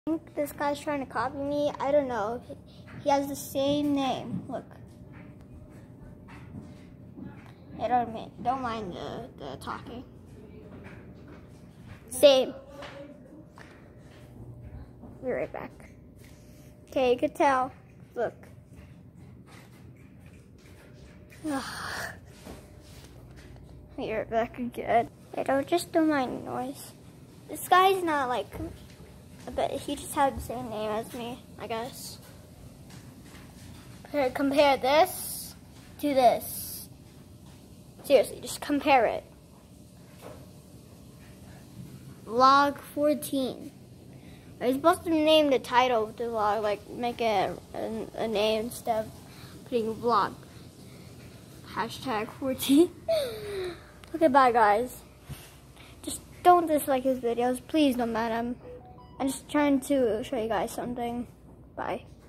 I think this guy's trying to copy me. I don't know. He has the same name. Look. Hey, don't mind the talking. Same. Be right back. Okay, you could tell. Look. Be right back again. Hey, don't mind the noise. This guy's not like, but he just had the same name as me, I guess. Compare this to this. Seriously, just compare it. Vlog 14. I was supposed to name the title of the vlog, like make it a name instead of putting vlog. Hashtag 14. Okay, bye guys. Just don't dislike his videos. Please don't, madam. I'm just trying to show you guys something. Bye.